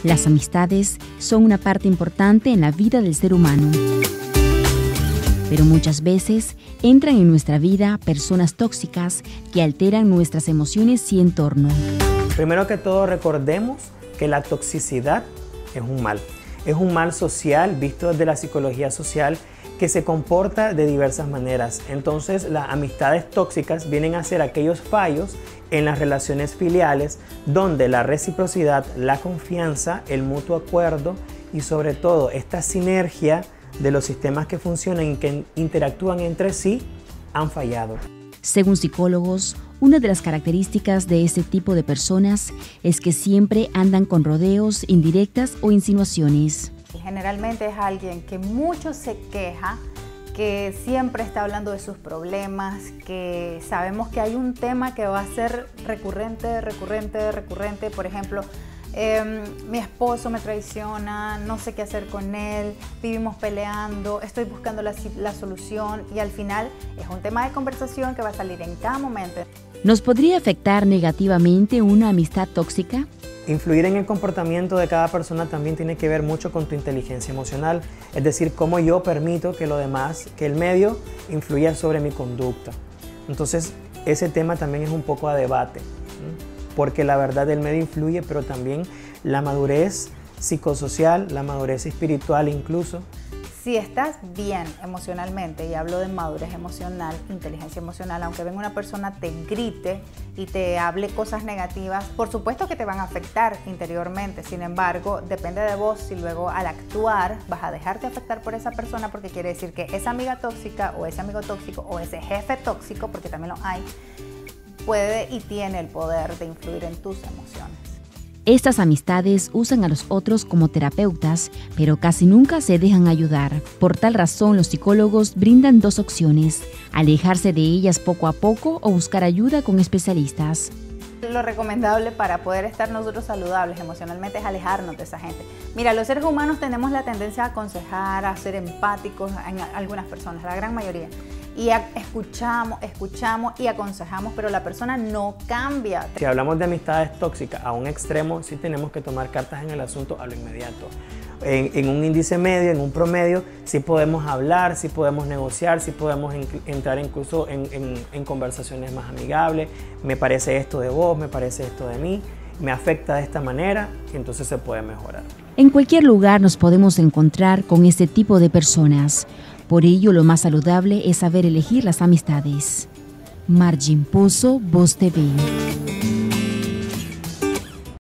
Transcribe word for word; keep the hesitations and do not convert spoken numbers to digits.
Las amistades son una parte importante en la vida del ser humano. Pero muchas veces entran en nuestra vida personas tóxicas que alteran nuestras emociones y entorno. Primero que todo, recordemos que la toxicidad es un mal. Es un mal social visto desde la psicología social que se comporta de diversas maneras. Entonces, las amistades tóxicas vienen a ser aquellos fallos en las relaciones filiales donde la reciprocidad, la confianza, el mutuo acuerdo y sobre todo esta sinergia de los sistemas que funcionan y que interactúan entre sí han fallado. Según psicólogos, una de las características de este tipo de personas es que siempre andan con rodeos, indirectas o insinuaciones. Generalmente es alguien que mucho se queja, que siempre está hablando de sus problemas, que sabemos que hay un tema que va a ser recurrente, recurrente, recurrente. Por ejemplo, eh, mi esposo me traiciona, no sé qué hacer con él, vivimos peleando, estoy buscando la, la solución y al final es un tema de conversación que va a salir en cada momento. ¿Nos podría afectar negativamente una amistad tóxica? Influir en el comportamiento de cada persona también tiene que ver mucho con tu inteligencia emocional, es decir, cómo yo permito que lo demás, que el medio influya sobre mi conducta. Entonces, ese tema también es un poco a debate, ¿sí? Porque la verdad del medio influye, pero también la madurez psicosocial, la madurez espiritual incluso. Si estás bien emocionalmente, y hablo de madurez emocional, inteligencia emocional, aunque venga una persona te grite y te hable cosas negativas, por supuesto que te van a afectar interiormente. Sin embargo, depende de vos si luego al actuar vas a dejarte afectar por esa persona, porque quiere decir que esa amiga tóxica o ese amigo tóxico o ese jefe tóxico, porque también lo hay, puede y tiene el poder de influir en tus emociones. Estas amistades usan a los otros como terapeutas, pero casi nunca se dejan ayudar. Por tal razón, los psicólogos brindan dos opciones: alejarse de ellas poco a poco o buscar ayuda con especialistas. Lo recomendable para poder estar nosotros saludables emocionalmente es alejarnos de esa gente. Mira, los seres humanos tenemos la tendencia a aconsejar, a ser empáticos en algunas personas, la gran mayoría. Y escuchamos, escuchamos y aconsejamos, pero la persona no cambia. Si hablamos de amistades tóxicas a un extremo, sí tenemos que tomar cartas en el asunto a lo inmediato. En, en un índice medio, en un promedio, sí podemos hablar, sí podemos negociar, sí podemos en, entrar incluso en, en, en conversaciones más amigables. Me parece esto de vos, me parece esto de mí, me afecta de esta manera, y entonces se puede mejorar. En cualquier lugar nos podemos encontrar con este tipo de personas. Por ello, lo más saludable es saber elegir las amistades. Margin Pozo, Voz T V.